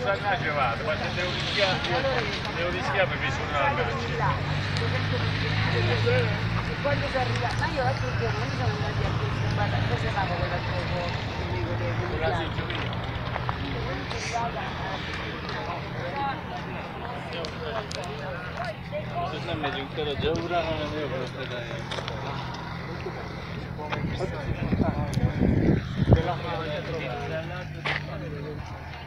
Sannaggia vado, ma se devo rischiare per mi sono un albero. Quando si arriva, ma io l'altro giorno mi sono andati a questo, cosa favo quell'altro giorno? Con la seggiovia. Cosa mi giunto già ora non è vero per